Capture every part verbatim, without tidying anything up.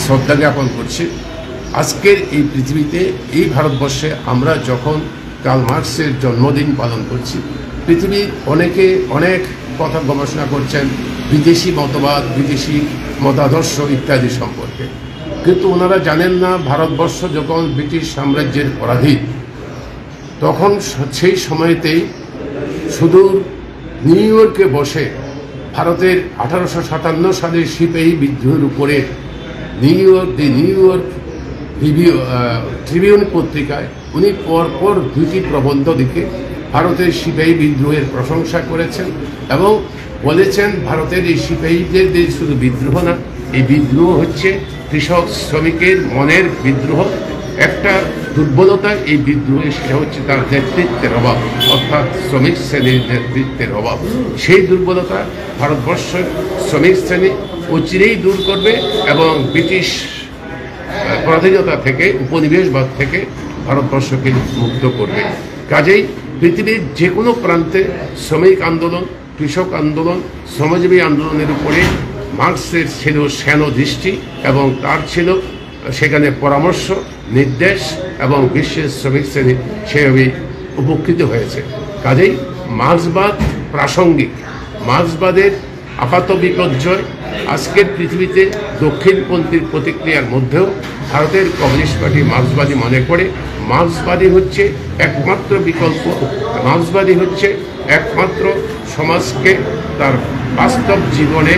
শ্রদ্ধা জ্ঞাপন করছি। আজকের এই পৃথিবীতে, এই ভারতবর্ষে আমরা যখন কার্ল মার্কসের জন্মদিন পালন করছি, পৃথিবীর অনেকে অনেক কথা গবেষণা করছেন বিদেশি মতবাদ, বিদেশি মতাদর্শ ইত্যাদি সম্পর্কে, কিন্তু ওনারা জানেন না ভারতবর্ষ যখন ব্রিটিশ সাম্রাজ্যের পরাধীন, তখন সেই সময়তেই সুদূর নিউ ইয়র্কে বসে ভারতের আঠারোশো সাতান্ন সালের সিপাহী বিদ্রোহের উপরে New York the New York Review Tribune পত্রিকায় উনি পরপর দুটি প্রবন্ধ লিখে ভারতের সিপাহী বিদ্রোহের প্রশংসা করেছেন এবং বলেছেন ভারতের এই সিপাহীদের শুধু বিদ্রোহ না, এই বিদ্রোহ হচ্ছে কৃষক শ্রমিকের মনের বিদ্রোহ। একটা দুর্বলতা এই বিদ্রোহে, সেটা হচ্ছে তার নেতৃত্বের অভাব, অর্থাৎ শ্রমিক শ্রেণীর নেতৃত্বের অভাব। সেই দুর্বলতা ভারতবর্ষের শ্রমিক শ্রেণী অচিরেই দূর করবে এবং ব্রিটিশ পরাধীনতা থেকে, উপনিবেশবাদ থেকে ভারতবর্ষকে মুক্ত করবে। কাজেই পৃথিবীর যে কোনো প্রান্তে শ্রমিক আন্দোলন, কৃষক আন্দোলন, শ্রমজীবী আন্দোলনের উপরে মার্কসের ছিল শ্যানো দৃষ্টি এবং তার ছিল সেখানে পরামর্শ, নির্দেশ এবং বিশ্বের শ্রমিক শ্রেণী সেভাবেই উপকৃত হয়েছে। কাজেই মার্ক্সবাদ প্রাসঙ্গিক। মার্ক্সবাদের আপাত বিপর্যয় আজকের পৃথিবীতে দক্ষিণপন্থীর প্রতিক্রিয়ার মধ্যেও ভারতের কমিউনিস্ট পার্টি মার্ক্সবাদী মনে করে মার্ক্সবাদী হচ্ছে একমাত্র বিকল্প, মার্ক্সবাদী হচ্ছে একমাত্র সমাজকে তার বাস্তব জীবনে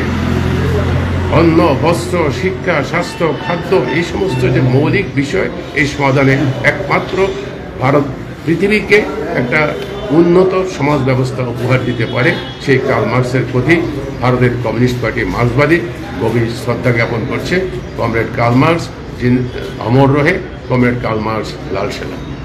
অন্ন, বস্ত্র, শিক্ষা, স্বাস্থ্য, খাদ্য, এই সমস্ত যে মৌলিক বিষয়, এই সমাধানে একমাত্র ভারত পৃথিবীকে একটা উন্নত সমাজ ব্যবস্থা উপহার দিতে পারে। সেই কার্ল মার্কসের প্রতি ভারতের কমিউনিস্ট পার্টি মার্ক্সবাদী গভীর শ্রদ্ধা জ্ঞাপন করছে। কমরেড কার্ল মার্কস যিনি অমর রহে, কমরেড কার্ল মার্কস লাল সেনা।